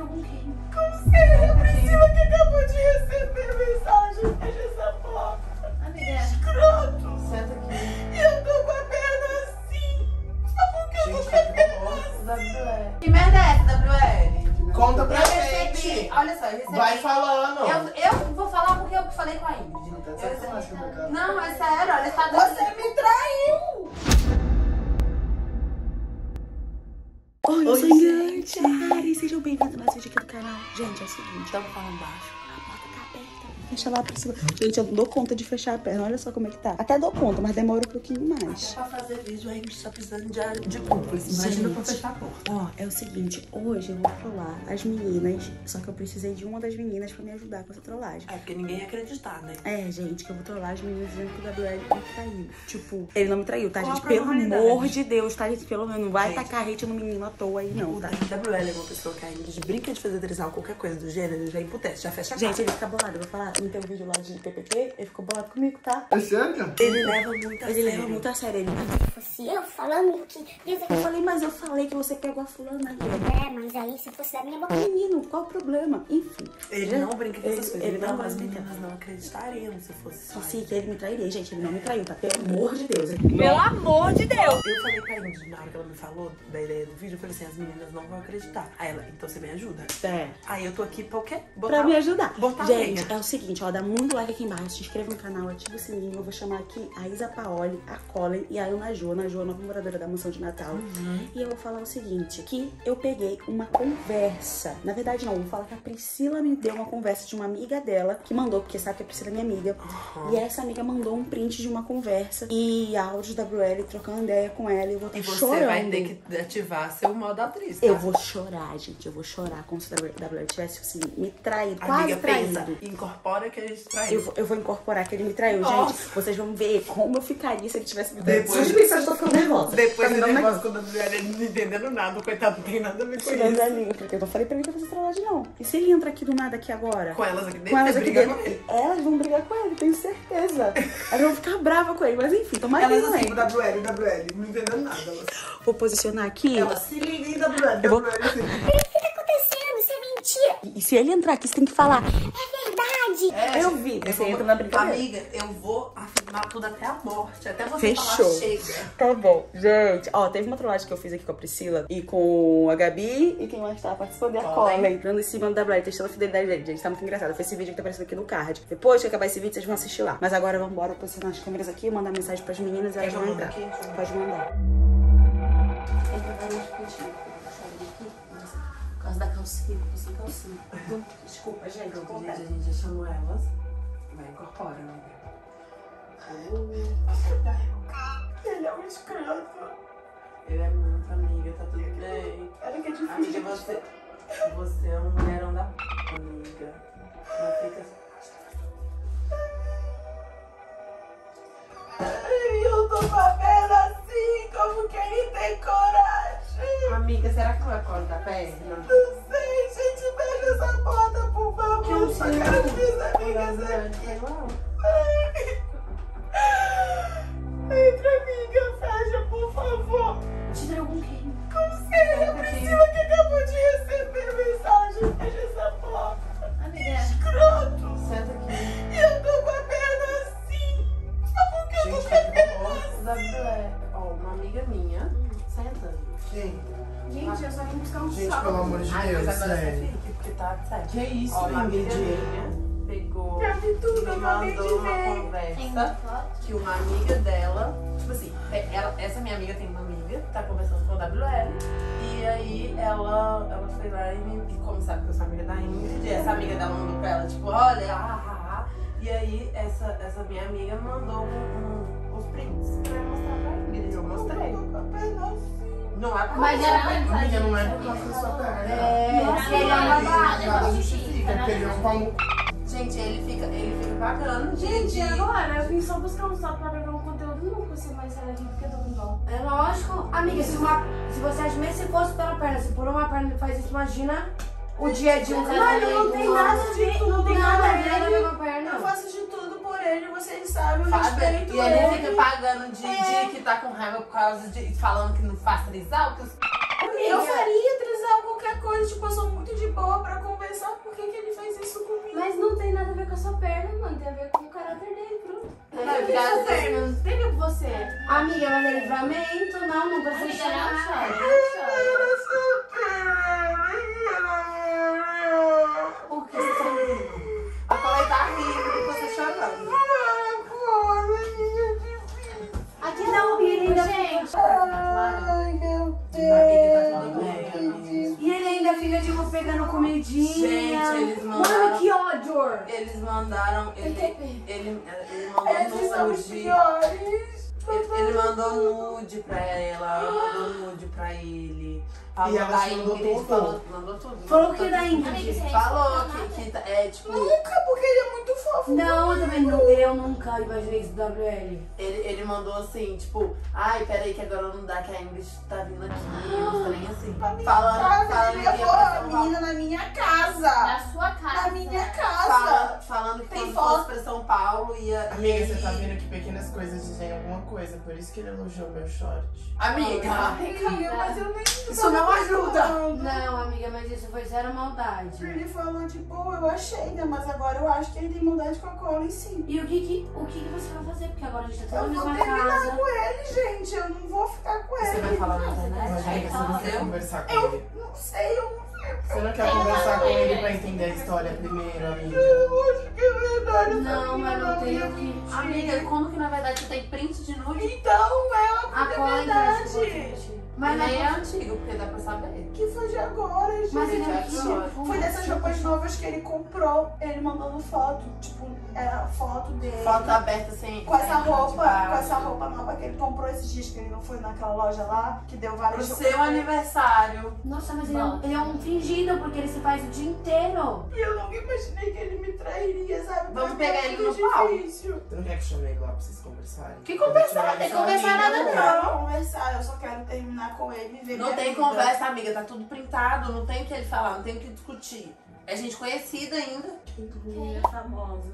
com quem? Como seria? A Priscila que acabou de receber mensagem. Fecha essa porta. Amiga. Escroto. Senta aqui. E eu tô com a perna assim. Só porque eu tô com a perna assim. WL. Que merda é essa, WL? Conta pra Eu gente. recebi. Olha só, eu recebi. Vai falando. Eu vou falar porque eu falei com a Ingrid. Não, é sério, olha, tá dando. Você me traiu. Oi, gente! Sejam bem-vindos a mais um vídeo aqui do canal. Gente, é o seguinte, Estamos falando baixo. a porta tá aberta. Fecha lá pra cima. Gente, eu não dou conta de fechar a perna. Olha só como é que tá. Até dou conta, mas demora um pouquinho mais. Pra fazer vídeo, a gente tá precisando de cúmplice. Imagina pra fechar a porta. Ó, é o seguinte, hoje eu vou trollar as meninas, só que eu precisei de uma das meninas pra me ajudar com essa trollagem. É porque ninguém ia acreditar, né? É, gente, que eu vou trollar as meninas dizendo que o Gabriel me traiu. Tipo, ele não me traiu, tá, Qual gente? a Pelo probabilidade? amor de Deus, tá, gente? Pelo menos não vai Gente. tacar hate no menino à toa aí, não, O tá? WL é uma pessoa que a Ingrid brinca de fazer trisal, qualquer coisa do gênero, já imputece, já fecha a cara. Gente, ele fica bolado. Eu vou falar, no teu vídeo lá de PPT, ele ficou bolado comigo, tá? É sério? Ele leva muito a Ele sério. leva muito a sério. Ele Fosse eu falando que... Eu falei, mas eu falei que você pegou a fulana aí. É, mas aí se fosse da minha boca... Menino, qual o problema? Enfim. Ele não brinca com essas coisas. Ele não Então, vai as brincar. meninas não acreditariam se fosse só. Sim, que ele me trairia. Gente, ele não me traiu, tá? Pelo amor de Deus. Pelo amor de Deus! Eu falei pra Ingrid, na hora que ela me falou da ideia do vídeo, eu falei assim, as meninas não vão acreditar. Aí ela, então você me ajuda? É. Aí eu tô aqui pra o quê? Pra me ajudar. Botar Gente, lenha. é o seguinte, ó, dá muito like aqui embaixo, se inscreva no canal, ativa o sininho. Eu vou chamar aqui a Isa Paoli, a Colin e a Ana Jo. Ana Jo, nova moradora da mansão de Natal. E eu vou falar o seguinte, que eu peguei uma conversa. Na verdade, não, eu vou falar que a Priscila me deu uma conversa de uma amiga dela, que mandou, porque sabe que a Priscila é minha amiga. E essa amiga mandou um print de uma conversa e áudios da WL trocando ideia com ela. E eu vou estar E você chorando. vai ter que ativar seu modo atriz, tá? Eu vou chorar, gente. Eu vou chorar como se a WL tivesse, assim, me traído, Amiga, quase pensa, traído. incorpora que a gente traiu. Eu vou incorporar que ele me traiu, Nossa. gente. Vocês vão ver como eu ficaria se ele tivesse me traído. Depois- Só de pensar, eu tô ficando nervosa. Depois Tá do me dando negócio, quando a mulher não entendendo nada, o coitado não tem nada a ver com tirando isso. a língua, porque eu não falei pra ele que eu fazer trollagem, não. E se ele entra aqui do nada aqui agora? Com elas aqui dentro, Com elas você aqui briga dentro. com ele. Elas vão brigar com ele, tenho certeza. Elas vão ficar bravas com ele, mas enfim, tomara que Elas ele não assim, entre. WL, não entendendo nada. Elas, Vou posicionar aqui. elas se ligam em WL, Eu vou- WL assim. O que tá acontecendo? Isso é mentira! E se ele entrar aqui, você tem que falar. É verdade! Eu vi, você entra na brincadeira. Amiga, eu vou afirmar tudo até a morte. Até você Fechou. falar chega. Tá bom, gente. Ó, teve uma trollagem que eu fiz aqui com a Priscila e com a Gabi e quem mais tava participando é a Colin. Colin. Entrando em cima da WL, testando a fidelidade dele. Gente, tá muito engraçado. Foi esse vídeo que tá aparecendo aqui no card. Depois que acabar esse vídeo, vocês vão assistir lá. Mas agora vamos embora posicionar as câmeras aqui, mandar mensagem pras meninas e elas Quer vão que eu entrar. mande aqui? Pode mandar. Entra várias pontinhas. Deixa eu abrir aqui. Nossa, por causa da calcinha, eu tô sem calcinha. Desculpa, gente. Pronto, gente, a gente já chamou elas. Vai, incorpora, amiga. Ele é um escroto. Ele é muito amiga, tá tudo bem. Olha que é difícil. Amiga, você é um mulherão da p, amiga. Não fica assim. Ai, eu tô com a perna assim, como que ele tem coragem? Amiga, será que não é colo da perna? Não sei, gente, fecha essa porta, por favor. Só quero que minhas amigas aqui. Entra, amiga, fecha, por favor. Te traiu com quem? Como seria? A Priscila que acabou de receber mensagem. Fecha essa porta. Amiga, Escroto. senta aqui. E eu tô com a perna assim. Só porque eu tô com a perna assim. Ó, uma amiga minha. Senta. Quem? Gente, eu só vim buscar um Gente, pelo amor de Ai, Deus, mas agora sério. você fica, porque tá sério. Que isso, Ó, uma amiga Ingrid? minha pegou, Já vi tudo, me eu acabei de mandou uma ver. conversa que uma amiga dela, tipo assim, essa minha amiga tem uma amiga que tá conversando com a WL, e aí ela foi lá e como sabe que eu sou amiga da Ingrid, essa amiga dela mandou pra ela, tipo, olha, e aí essa minha amiga mandou os prints pra eu mostrar pra Ingrid, eu mostrei. Eu tô com a perna assim. Não é pra Mas mostrar era pra Ingrid. Amiga, não é por causa da sua perna. Nossa, ele é uma barra. Nada justifica, porque ele é um pau no c. Gente, ele fica pagando Gente, agora eu vim só buscar um sapo pra gravar um conteúdo. Não consigo mais sair daqui porque eu tô com dó. É lógico. Amiga, se você acha mesmo se fosse pela perna, se por uma perna ele faz isso, imagina o dia a dia. Mano, não tem nada a ver, não tem nada a ver. na mesma Eu perna. faço de tudo por ele, vocês sabem, eu Fábio, respeito e ele ele. fica pagando de que tá com raiva por causa de falando que não faz trisal, que os Eu faria trisal qualquer coisa, tipo, eu sou muito de boa chamou pra conversar, por que ele fez isso comigo? Mas não tem nada a ver com a sua perna, mano. Tem a ver com o caráter dele, pronto. Não, porque às vezes não tem a ver com você. Amiga, mas é livramento, não precisa chorar. Por que você tá rindo? A Chloe tá rindo e você chorando. Aqui não, e ele ainda Gente. Ai, meu Amiga, tá tudo bem, amiga. E ele ainda fica, tipo, pegando comidinha. Gente, eles Mano, mandaram. que ódio! Eles mandaram. Ele mandou Esses são os nude. piores. Ele mandou nude pra ela, mandou nude pra ele. Falou E ela da te mandou Ingrid, tudo? mandou tudo. Falou que da Ingrid. Amiga, você Falou respondeu que nada. é tipo. Nunca, porque ele é muito fofo. Não, eu também não, eu nunca imaginei isso do WL. Ele mandou assim, tipo, ai, peraí que agora não dá que a Ingrid tá vindo aqui, uns trem assim. Falando Ele que ia levou pra a São Paulo. menina na minha casa. Na sua casa. Na minha casa. Falando que Tem quando foto. fosse pra São Paulo ia. Amiga, você tá vendo que pequenas coisas dizem alguma coisa, por isso que ele elogiou meu short. Amiga, Amiga, mas eu nem isso não ajuda. Não, amiga, mas isso foi zero maldade. Ele falou, tipo, eu achei, né? Mas agora eu acho que ele tem maldade com a cola em si. E o que você vai fazer? Porque agora a gente tá Eu toda na vou mesma terminar casa. com ele, gente. Eu não vou ficar com Você ele. vai falar na internet? Mas amiga, você não quer Eu? conversar com Eu ele. não sei, eu não sei. Você não quer conversar com ele pra entender a história primeiro, amiga? Eu acho que é verdade. essa Não, menina mas não tem é o que. Amiga, como que na verdade você tem print de nude? Então, é óbvio A que é cola verdade. Mas nem é não. antigo, porque dá pra saber. Que foi de agora, gente. Mas ele é agora. Foi dessas roupas novas que ele comprou. Ele mandando foto. Tipo, era a foto dele. Foto aberta sem. Com essa sem de roupa, baixo. com essa roupa nova que ele comprou esses dias, que ele não foi naquela loja lá, que deu Pro várias seu aniversário. Nossa, mas ele é um fingido, porque ele se faz o dia inteiro. E eu nunca imaginei que ele me trairia, sabe? Vamos Pra mim pegar é ele muito no pau. difícil. Você não quer que chame ele lá pra vocês conversarem? Que conversar? Ele Tem que sua conversar amiga, nada, Eu pô. não quero conversar, eu só quero terminar com ele e ver Não minha tem vida. conversa, amiga, tá tudo printado, não tem o que ele falar, não tem o que discutir. É gente conhecida ainda. Quem? Famosa.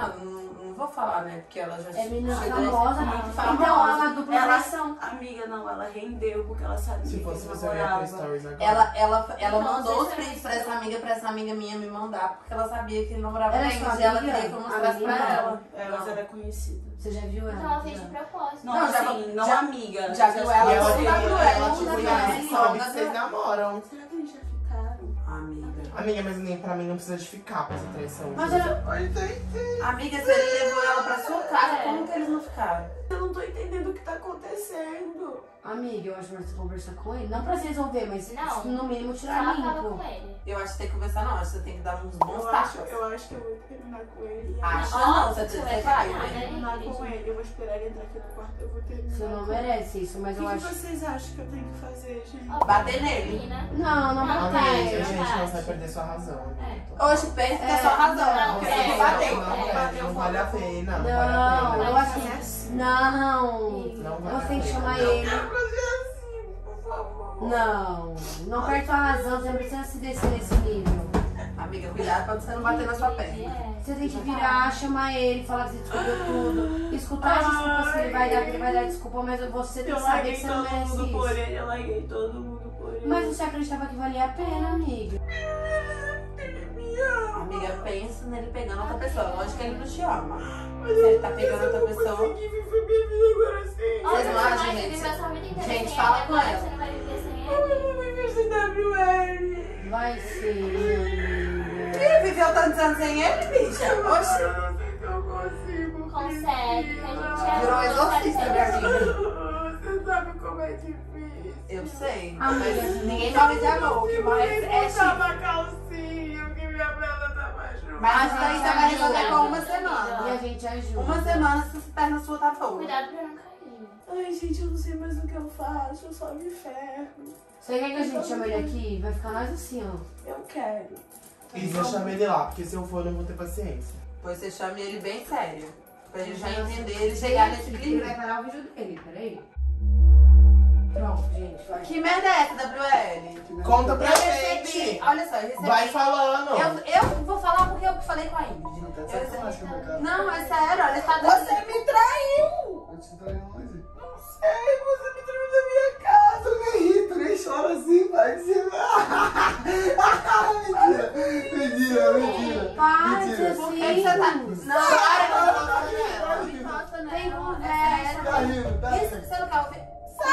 Não vou falar, né? Porque ela já É menina chegou famosa. muito Então, famosa. ela é uma dupla Ela, traição. amiga, não, ela rendeu porque ela sabia Se que fosse ele você, eu ia pro namorava. stories agora. Ela Então, mandou os você prints será pra essa amiga minha me mandar, porque ela sabia que ele namorava Ela é com a sua Ingrid e ela amiga? queria que eu mostrasse pra Amiga? ela. Elas eram conhecidas. Você já viu ela? Então ela fez de propósito. Não, Não, já- assim, não já- amiga. já viu ela E ela, Não, tem- dá pro ela, ela, tipo, não e dá ela pra ela. sabe que vocês namoram. Será que eles já ficaram? Amiga. Amiga, mas nem pra mim não precisa de ficar pra essa traição. Mas gente. ela... Amiga, se ele levou ela pra sua casa, como que eles não ficaram? Eu não tô entendendo o que tá acontecendo. Amiga, eu acho melhor você conversar com ele. Não pra se resolver, mas Não. no mínimo Só tirar acaba limpo. com ele. Eu acho que tem que conversar, não. Acho que você tem que dar uns bons tapas. Eu acho que eu vou terminar com ele. Acha Não, não, você você vai, vai né? terminar, terminar né? com ele. Eu vou esperar ele entrar aqui no quarto. Eu vou terminar. Você não com ele. merece isso, mas O eu que acho... vocês acham que eu tenho que fazer, gente? Ó, Bater nele. menina. Não, não Não, bateu. Amiga, é gente, verdade. você vai perder sua razão. Hoje pensa que é sua razão. não, Porque é, você bateu. Não vale a pena. Não, Não, vale a eu pena. acho que... Não. Não vale Você tem que a pena. chamar ele. Fazer assim, por favor. Não perde sua razão, você não precisa se descer nesse nível. Amiga, cuidado pra você não bater na sua perna. É. Você tem que virar, chamar ele, falar que você descobriu tudo. Escutar as desculpas que ele vai dar desculpa, mas você tem Eu que saber larguei que você não todo merece mundo por isso. ele. Eu larguei todo mundo por ele. Mas você acreditava que valia a pena, amiga. Ele me ama. Amiga, pensa nele pegando outra pessoa. Lógico que ele não te ama. Mas Se ele eu tá não pegando outra vou pessoa. conseguir viver minha vida agora assim. Vocês não acham, Mas gente? você viveu sua vida inteira Gente, sem fala ele, com agora ela. Você não vai viver sem Eu ele. vou viver sem WL. Vai ser. Ih, viveu tantos anos sem ele, bicha? Eu Oxi. não sei se eu consigo. Consegue, que a gente é. Virou exorcista, minha amiga. Você sabe como é difícil. Eu sei. Amiga, Mas ninguém morre de amor. O que morre é botar chifre. uma calcinha, que minha perna tá machucada. Mas isso aí você vai resolver com uma E a semana. gente ajuda. Uma semana se a perna sua tá boa. Cuidado pra não cair. Ai, gente, eu não sei mais o que eu faço, eu só me ferro. Você quer que a gente chame ele aqui? Vai ficar nós assim, ó. Eu quero. Isso, eu chamo ele lá, porque se eu for, eu não vou ter paciência. Pois você chame ele bem sério. Pra ele já entender, ele chegar nesse Ele clima. vai parar o vídeo dele, peraí. Pronto, gente, vai. Que merda é essa, WL? Conta pra Eu recebi. gente. Olha só, eu recebi. Vai falando. Eu vou falar porque eu falei com a Ingrid. Não, é sério, olha, tá dando. Você me traiu! Você tá indo onde? Não sei, você me traiu da minha casa. Tu nem ri, tu nem chora assim, vai dizer. Mentira. Não, para de encosta nela. Tá rindo, tá Isso, rindo. você não quer ouvir?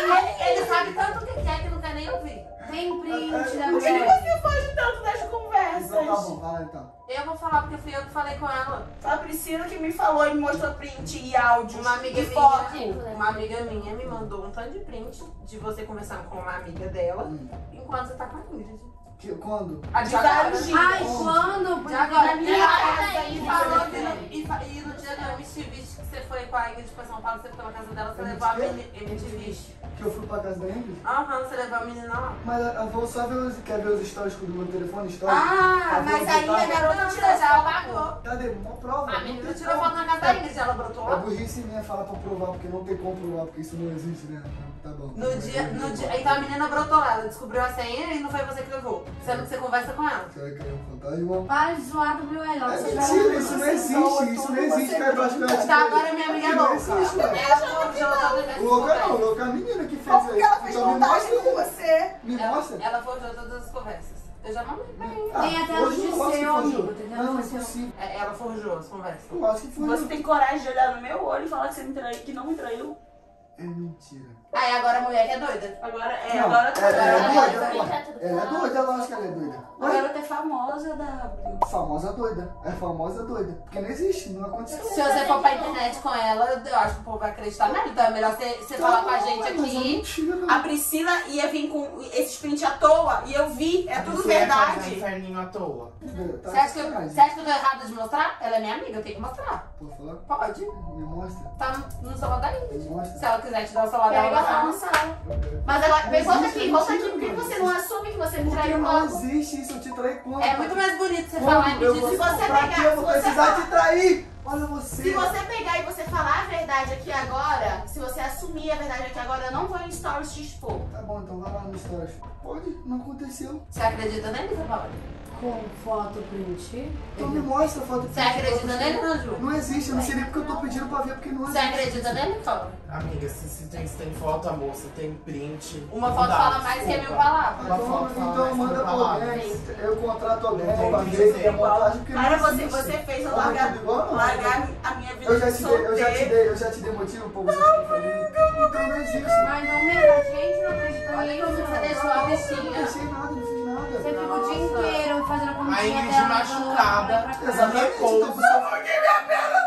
Ele sabe tanto o que quer que não quer nem ouvir. Tem print da Por que mulher. você foge tanto das conversas? Então tá bom, vai lá então. Eu vou falar porque fui eu que falei com ela. Foi a Priscila que me falou e me mostrou print e áudio Uma amiga e foto. uma amiga minha me mandou um tanto de print de você conversando com uma amiga dela enquanto você tá com a Ingrid. Quando? A de agora. Ai, quando? De agora. Na minha casa E falou que e no dia da MTV que você foi com a Ingrid pra São Paulo, você ficou na casa dela, você levou a menina. MTV. Que eu fui pra casa da Ingrid? Aham, você levou a menina lá. Mas eu vou só ver quer ver os stories do meu telefone histórico? Ah, mas aí a garota tirou já pagou. Cadê? Uma prova. A não menina tem tirou como. foto na casa da Ingrid, ela brotou É lá. burrice minha falar pra provar, porque não tem como provar, porque isso não existe, né? Tá bom. No dia, então a menina brotou lá, ela descobriu a senha e não foi você que levou. Sendo que você conversa com ela. Será que é um fantasma? Para de zoar do WL. É mentira, isso não existe, isso não existe, cara. Eu acho que eu já te Tá, agora minha amiga é Não louca. existe, ué. Ela forjou todas as Louca não, conversas. louca é a menina que fez Como aí. que ela fez Então me montagem mostra. com você? Me mostra. Ela forjou todas as conversas. Eu já mandei pra ele. Tem até hoje o eu gosto de que seu, forjou. amigo, entendeu? Não, é Seu. possível. Ela forjou as conversas. Eu acho que foi. Você tem coragem de olhar no meu olho e falar que você me traiu, que não me traiu? É mentira. Aí agora a mulher que é doida. Agora Não, agora ela é agora doida, tá pô. tudo Ela é claro. doida, lógico que ela é doida. A Ué, garota é famosa da. famosa doida. É famosa doida. Porque não existe, não aconteceu. Se você for pra internet com ela, eu acho que o povo vai acreditar nela. Então é melhor você falar com a gente Mas é aqui. mentira, não. A Priscila ia vir com esses prints à toa e eu vi, é tudo Você ia fazer verdade. inferninho à toa. Tá Você acha que eu sacanagem. tô errada de mostrar? Ela é minha amiga, eu tenho que mostrar. Pode falar? Pode. Me mostra. Tá no celular da Ingrid. Me mostra. Se ela quiser te dar o celular dela, Pega ela lá dá. no sala. Mas ela. Não Volta existe, aqui, não volta aqui. existe, Por que não você não assume que você me Porque traiu não logo? existe isso, eu te traí quando? É muito mais bonito você Quando falar e me eu dizer. vou- se você pra pegar- que eu vou se você precisar falar- te trair? Olha você. Se você pegar e você falar a verdade aqui agora, se você assumir a verdade aqui agora, eu não vou em stories te expor. Tá bom, então vai lá no stories. Pode, não aconteceu. Você acredita nele, você fala? Com foto, print. Então me mostra a foto. Você acredita nele, não, Ju? Não existe, eu não sei nem porque eu tô pedindo pra ver, porque não Você existe. acredita nele, fala? Amiga, se tem foto, amor, se tem print. Uma não foto dá, fala mais que desculpa. 1000 palavras. Uma foto fala Então mais manda que pra 1000 alguém, palavras. eu contrato alguém Não tem pra que ver que dizer. é montagem, porque Cara, não você existe. fez eu Toma largar, tudo igual, não. largar a minha vida Eu já de te dei, solteiro. eu já te dei motivo pra você ficar feliz. Então não existe. Mas não mesmo, a gente não acredita Olha nisso. como você deixou a Eu não bichinha. deixei nada, não fiz nada. Você fica o dia inteiro fazendo a A comidinha Ingrid dela. machucada. Exatamente, então Repouso. você foi que minha perna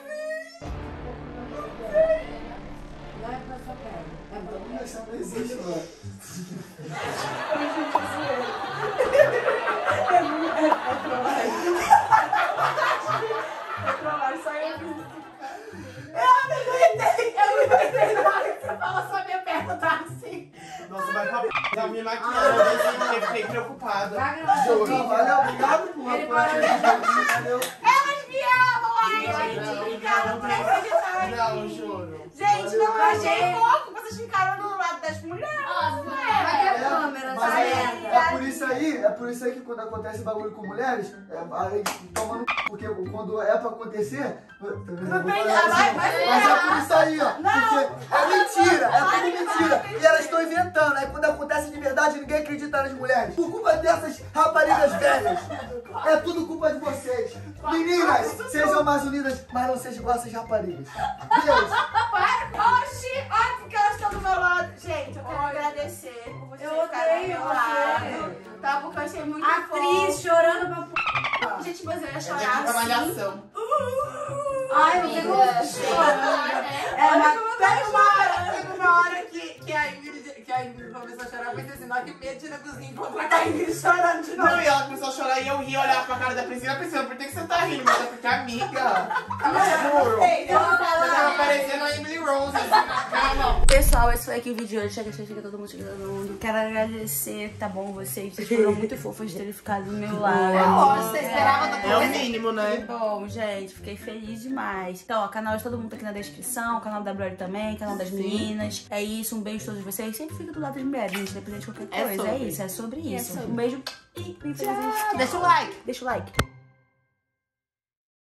Não é pra sua perna. É bom. Essa não existe, mano. Eu não aguentei na hora que você falou só minha perna tá assim. Nossa, vai pra p. Tá me maquiando, eu fiquei preocupada. Juro. Não, valeu, obrigado por valeu. Elas me amam, ai, gente. Ficaram prejudicando. Não, juro. Gente, não achei pouco. Vocês ficaram do lado das mulheres. Cadê a câmera? Mas Tá aí, vendo? é por isso aí que quando acontece bagulho com mulheres, aí tomando porque quando é pra acontecer, Vai, mas é por isso aí, ó. Porque é mentira, é tudo mentira. E elas estão inventando. Aí quando acontece de verdade, ninguém acredita nas mulheres. Por culpa dessas raparigas velhas. É tudo culpa de vocês. Meninas, sejam mais unidas, mas não sejam igual essas raparigas. Deus. Oxi, olha porque elas estão do meu lado. Gente, eu quero agradecer por você Eu ficar do odeio meu você. lado. Tá? Porque eu achei muito Atriz chorando pra p. fofo. Gente, mas eu ia É chorar daqui pra assim. malhação. Ai, você gosta. Teve uma hora que a Ingrid começou a chorar, foi assim, na que medo de ir na cozinha encontrar com a Ingrid chorando de novo. Não, e ela começou a chorar e eu ri, olhar pra cara da Priscila, Priscila, por que você tá rindo? Mas é porque é amiga. Eu juro. Você tava parecendo a Emily Rose, assim, na cama. Pessoal, esse foi aqui o vídeo de hoje. Chega, todo mundo. Quero agradecer, tá bom? Vocês foram muito fofos de terem ficado do meu lado. Nossa, você esperava da É o mínimo, né? Que bom, gente. Fiquei feliz demais. Então, ó, canal de todo mundo tá aqui na descrição. Canal da Brody também, canal das meninas. É isso, um beijo a todos vocês. Sempre fica do lado das mulheres, gente, independente de qualquer coisa. É isso, é sobre isso. Um beijo e bem feliz. Deixa o like. Deixa o like.